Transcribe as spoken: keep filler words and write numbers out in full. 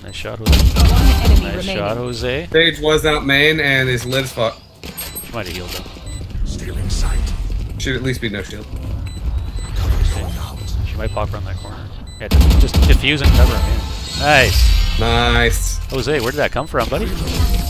Nice shot, Jose. One enemy Nice remaining. shot, Jose. Sage was out main and is lit as fuck. She might have healed though. Stealing sight. Should at least be no shield. She might pop around that corner. Yeah, just, just diffuse and cover him. Yeah. Nice. Nice. Jose, where did that come from, buddy?